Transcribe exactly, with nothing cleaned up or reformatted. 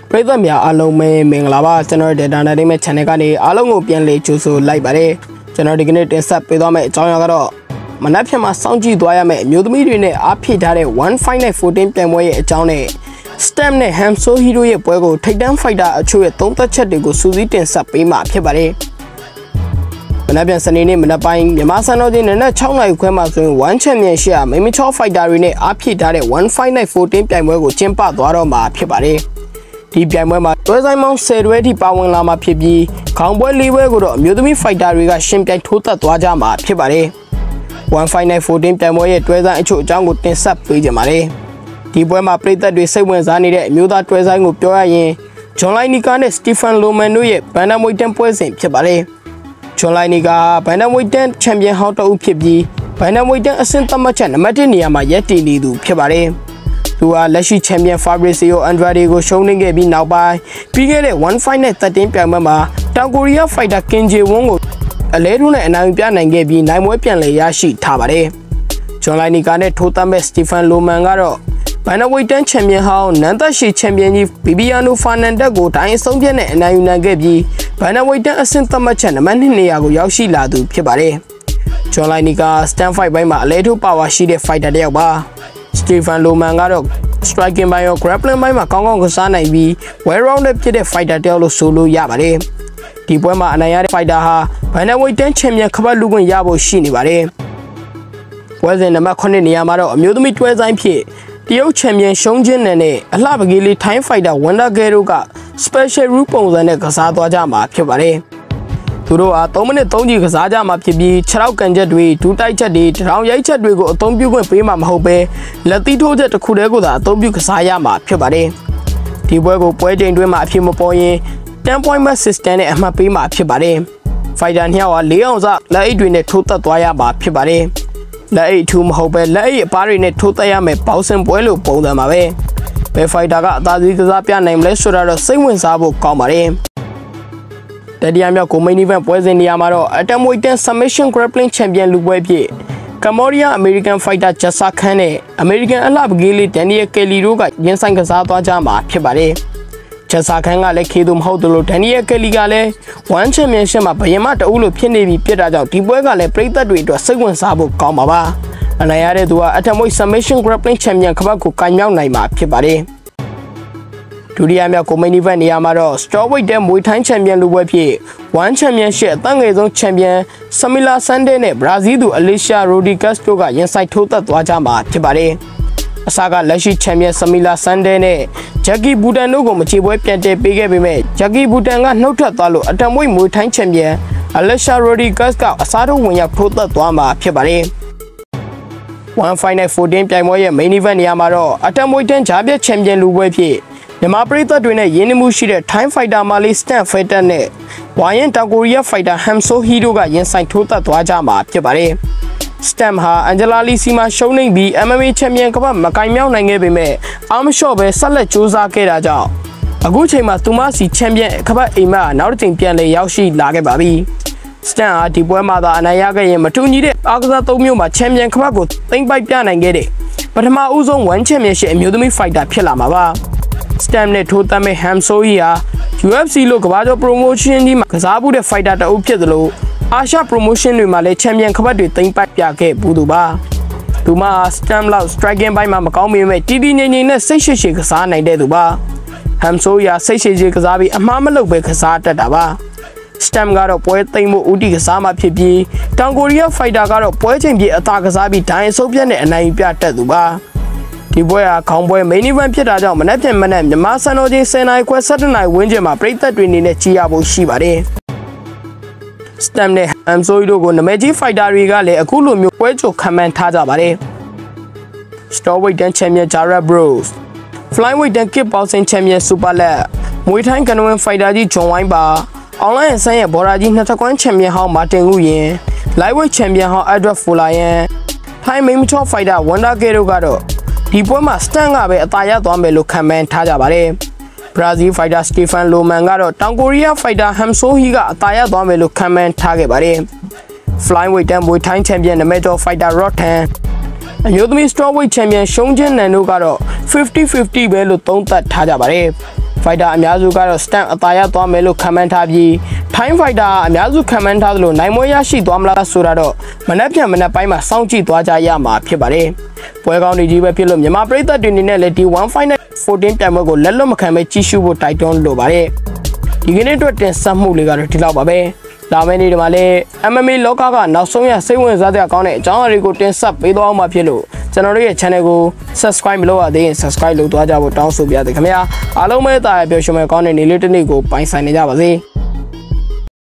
ပြည်သက်များအားလုံးပဲမင်္ဂလာပါကျွန်တော်ဒေတာနာနဲ့ channel ကနေအားလုံးကိုပြန်လည်ကြိုဆိုလိုက်ပါတယ်ကျွန်တော်ဒီကနေ့တင်ဆက်ပေးသွားမယ့်အကြောင်းအရာကတော့မနက်ဖြန်မှာစောင့်ကြည့်သွားရမယ့်အမျိုးသမီးတွေနဲ့အားဖြည့်ထားတဲ့ one fight night fourteen ပြိုင်ပွဲရဲ့အကြောင်းနဲ့ Stem နဲ့ Ham Seo Hee တို့ရဲ့ပွဲကိုထိပ်တန်း fighter အချို့ရဲ့သုံးသက်ချက်တွေကိုစူးစီးတင်ဆက်ပေးမှာဖြစ်ပါတယ်မနက်ဖြန်စနေနေ့မနက်ပိုင်းမြန်မာစံတော်ချိန်နနက်sixနာရီခွဲမှာဆိုရင် one championship မိမိချော fighter တွေနဲ့အားဖြည့်ထားတဲ့ one fight night fourteen ပြိုင်ပွဲကိုကျင်းပသွားတော့မှာဖြစ်ပါတယ်ဒီပြိုင်ပွဲမှာတွဲဆိုင်မောင်းtenတွဲထိပါဝင်လာမှာဖြစ်ပြီးခေါင်းပွဲ၄ပွဲကိုတော့အမျိုးသမီး fighter တွေကရှင်ပြိုင်ထိုးသက်သွားကြမှာဖြစ်ပါတယ်one fight night fourteen ပြိုင်ပွဲရဲ့တွဲဆိုင်အချို့အကြောင်းကိုတင်ဆက်ပေးကြပါမယ်ဒီပွဲမှာပြည်သက်တွေစိတ်ဝင်စားနေတဲ့အမျိုးသားတွဲဆိုင်ကိုပြောရရင်ဂျွန်လိုက်နီကာနဲ့စတီဖန်လိုမန်တို့ရဲ့ဘန်နာမွေတန်ပွဲစဉ်ဖြစ်ပါတယ်ဂျွန်လိုက်နီကာဘန်နာမွေတန်ချန်ပီယံဟောင်းတဦးဖြစ်ပြီးဘန်နာမွေတန်အဆင့်သတ်မှတ်ချက်နံပါတ်oneနေရာမှာရပ်တည်နေသူဖြစ်ပါတယ်သူဟာလက်ရှိချန်ပီယံ Fabricio Andrade ကိုရှုံးနိမ့်ခဲ့ပြီးနောက်ပိုင်းပြီးခဲ့တဲ့ one fight night thirteen ပြိုင်ပွဲမှာတောင်ကိုရီးယား fighter Kim Jae-won ကိုအလဲထိုးနဲ့အနိုင်ပြနိုင်ခဲ့ပြီးနိုင်ပွဲပြန်လည်ရရှိထားပါတယ်ဂျွန်လိုက်နီကာနဲ့ထိုးသတ်မဲ့စတီဖန်လိုမန်ကတော့ဘန်နာဝိတန်ချန်ပီယံဟောင်းနန်သက်ရှိချန်ပီယံကြီးဘီဘီယာနိုဖာနန်ဒက်ကိုဒိုင်းအဆုံးပြတ်နဲ့အနိုင်ယူနိုင်ခဲ့ပြီးဘန်နာဝိတန်အဆင့်သတ်မှတ်ချက်နံပါတ်twoနေရာကိုရောက်ရှိလာသူဖြစ်ပါတယ်ဂျွန်လိုက်နီကာ stand fight ဘိုင်းမှာအလဲထိုးပါဝါရှိတဲ့ fighter တစ်ယောက်ပါစတီဖန်လိုမန်ကတော့ striking ဘိုင်းရော grappling ဘိုင်းမှာကောင်းကောင်းကစားနိုင်ပြီး well rounded ဖြစ်တဲ့ fighter တစ်ယောက်လို့ဆိုလို့ရပါတယ်ဒီပွဲမှာအနိုင်ရတဲ့ fighter ဟာဘန်နာဝိတန်ချန်ပီယံခပတ်လူခွင့်ရဖို့ရှိနေပါတယ်ပွဲစဉ်နံပါတ်nineနေရာမှာတော့အမျိုးသမီးတွဲဆိုင်ဖြစ်တရုတ်ချန်ပီယံရှုံးချင်းနဲ့အလှပကလေးထိုင်း fighter Wonder Girl တို့က special rule ပုံစံနဲ့ကစားသွားကြမှာဖြစ်ပါတယ်သူတို့ဟာthreeမိနစ်threeကြီးကစားကြမှာဖြစ်ပြီးခြေထောက်ကန်ချက်တွေဒူးတိုက်ချက်တွေထောင်ရိုက်ချက်တွေကိုအသုံးပြုခွင့်ပေးမှာမဟုတ်ပဲလက်သီးထိုးချက်တစ်ခုတည်းကိုသာအသုံးပြုကစားရမှာဖြစ်ပါတယ်ဒီပွဲကိုပွဲချိန်တွင်းမှာအဖြစ်မပေါ်ရင်ten point match system နဲ့အမှတ်ပေးမှာဖြစ်ပါတယ် fighter နှစ်ယောက်ဟာ၄အောင်စလက်အိတ်တွေနဲ့ထိုးသက်သွားရမှာဖြစ်ပါတယ်လက်အိတ်ထူမဟုတ်ပဲလက်အိတ်အပါးတွေနဲ့ထိုးသက်ရမယ်ဘောက်ဆင်ပွဲလို့ပုံစံပါပဲဘယ် fighter ကအသာစီးကစားပြနိုင်မလဲဆိုတာတော့စိတ်ဝင်စားဖို့ကောင်းပါတယ်တတိယမြောက်ကို main event ပွဲစဉ်နေရာမှာတော့ atomweight submission grappling champion လူပွဲဖြစ်ကမ္ဘောဒီးယား American fighter ဂျက်ဆာခန်းနဲ့ American အလှပကလေးဒန်နီယယ်ကယ်လီတို့ကရင်ဆိုင်ကစားသွားကြမှာဖြစ်ပါတယ်ဂျက်ဆာခန်းကလည်းခေသူမဟုတ်သလိုဒန်နီယယ်ကယ်လီကလည်း one championship မှာဘယင်မတအုပ်လို့ဖြစ်နေပြီပြစ်တာကြောင့်ဒီပွဲကလည်းပြည်သက်တွေအတွက်စိတ်ဝင်စားဖို့ကောင်းပါပါအနိုင်ရတဲ့သူက atomweight submission grappling champion ခပတ်ကိုကန်မြောက်နိုင်မှာဖြစ်ပါတယ်ဒုတိယမြောက်ကို main event နေရာမှာတော့ strawweight တဲ့မွေထိုင်းချန်ပီယံလူပွဲဖြစ် one championship အသက်ငယ်ဆုံးချန်ပီယံ Samila Sunday နဲ့ Brazil သူ Alicia Rodriguez တို့ကရင်ဆိုင်ထိုးသက်သွားကြမှာဖြစ်ပါတယ်အစကလက်ရှိချန်ပီယံ Samila Sunday နဲ့ Jackie Bhutan တို့ကိုမချေပွဲပြန်တည်ပေးခဲ့ပေမဲ့ Jackie Bhutan ကနှုတ်ထွက်သွားလို့အတံမွေမွေထိုင်းချန်ပီယံ Alicia Rodriguez ကအစားထိုးဝင်ရောက်ထိုးသက်သွားမှာဖြစ်ပါတယ်one fight night fourteen ပြိုင်ပွဲရဲ့ main event နေရာမှာတော့အတံမွေတန်းဂျာပြက်ချန်ပီယံလူပွဲဖြစ်မြန်မာပြည်သက်တွေနဲ့ရင်းနှီးမှုရှိတဲ့ Thai fighter မာလီ Stan fighter နဲ့ဝါရင်တောင်ကိုရီးယား fighter Ham Seo Hee တို့ကရင်ဆိုင်ထိုးသက်သွားကြမှာဖြစ်ပါတယ်။ Stan ဟာ Angela Lee စီမှာရှုံးနိမ့်ပြီး M M A ချန်ပီယံကပတ်မကင်မြောက်နိုင်ခဲ့ပေမဲ့အားမလျှော့ပဲဆက်လက်ကြိုးစားခဲ့တာကြောင့်အခုချိန်မှာသူမစီချန်ပီယံကပတ်အိမ်မက်နောက်တစ်ချိန်ပြန်လည်ရောက်ရှိလာခဲ့ပါပြီ။ Stan ဟာဒီပွဲမှာသာအနိုင်ရခဲ့ရင်မတူညီတဲ့အားကစားသုံးမျိုးမှာချန်ပီယံကပတ်ကိုသိမ်းပိုက်ပြနိုင်ခဲ့တဲ့ပထမဦးဆုံး one championship အမျိုးသမီး fighter ဖြစ်လာမှာပါ။ Stem နဲ့ထိုးသက်မဲ့ Ham Seo Hee ဟာ U F C လို့ကမ္ဘာကျော် promotion ကြီးမှာကစားမှုတဲ့ fighter တအုပ်ဖြစ်သလိုအာရှ promotion တွေမှာလည်း champion ခပတ်တွေသိမ်းပိုက်ပြခဲ့ဘူးသူပါသူမ Stem လောက် striking ဘိုင်းမှာမကောင်းပေမဲ့တီးတီးငိမ့်ငိမ့်နဲ့စိတ်ရှည်ရှည်ကစားနိုင်တဲ့သူပါ Ham Seo Hee ဟာစိတ်ရှည်ရှည်ကစားပြီးအမှားမလုပ်ပဲကစားတတ်တာပါ Stem ကတော့ပွဲသိမ်းမှုဦးတည်ကစားမှဖြစ်ပြီးတောင်ကိုရီးယား fighter ကတော့ပွဲချိန်ပြည့်အသာကစားပြီးဒိုင်းအဆုပ်ပြတ်နဲ့အနိုင်ပြတတ်သူပါဒီပွဲဟာခေါင်းပွဲ main event ဖြစ်တာကြောင့်မနက်ဖြန်မနက်မြန်မာစံတော်ချိန်tenနာရီခွဲsevenနာရီဝန်းကျင်မှာပြည်သက်တွေအနေနဲ့ကြည့်ရဖို့ရှိပါတယ်။ Stem နဲ့ Ham Seo Hee တို့ကိုနမဲကြီး fighter တွေကလည်းအခုလိုမျိုးပွဲကြိုခံမှန်းထားကြပါတယ်။ Strawweight တန်း champion Jared Bros, Flyweight တန်း kickboxing champion Super Lat, မွေထိုင်းကနဝင် fighter ကြီး John Wayne ပါ online ဆန်းရဲ့ဘော်ဒါကြီးနှစ်ထပ်ကွမ်း champion ဟောင်း Martin Wu ရင် lightweight champion ဟောင်း Edward Fuller ရန် Thai main mature fighter Wonder Girl တို့ကတော့ဒီပွဲမှာ Stan ကပဲအသာရသွားမယ်လို့ခံမှန်းထားကြပါတယ်။ Brazil fighter Stefan Loman ကတော့တောင်ကိုရီးယား fighter Ham Seo Hee ကအသာရသွားမယ်လို့ခံမှန်းထားခဲ့ပါတယ်။ Flyweight တန်းမွေထိုင်း champion နမဲကျော် fighter Rotan အမျိုးသမီး strawweight champion ရှုံးချင်းနန်တို့ကတော့fifty fiftyပဲလို့သုံးသပ်ထားကြပါတယ်။ fighter အများစုကတော့ stand အသာရသွားမယ်လို့ခန့်မှန်းထားပြီး Time fighter အများစုခန့်မှန်းထားသလိုနိုင်မွေးရရှိသွားမလားဆိုတာတော့မနက်ဖြန်မနက်ပိုင်းမှာစောင့်ကြည့်သွားကြရမှာဖြစ်ပါတယ်။ပွဲကောင်းတွေကြီးပဲဖြစ်လို့မြန်မာပရိသတ်တွေအနေနဲ့လည်းဒီ one final fourteen ပြိုင်ပွဲကိုလက်လွတ်မခံပဲကြီးစုဖို့တိုက်တွန်းလိုပါတယ်။ဒီကနေ့အတွက်တင်ဆက်မှုလေးကတော့ဒီလောက်ပါပဲ။လာမယ့်နေ့ဒီမှာလည်း M M A လောကကနောက်ဆုံးရစိတ်ဝင်စားစရာကောင်းတဲ့အကြောင်းအရာတွေကိုတင်ဆက်ပေးသွားအောင်မှာဖြစ်လို့ကျွန်တော်တို့ရဲ့ channel ကို subscribe မလုပ်ရသေးရင် subscribe လုပ်သွားကြဖို့တောင်းဆိုပါရစေခင်ဗျာအားလုံးပဲတာရပျော်ရွှင်မဲ့ကောင်းတဲ့နေ့လေးတစ်နေ့ကိုပိုင်ဆိုင်နေကြပါစေ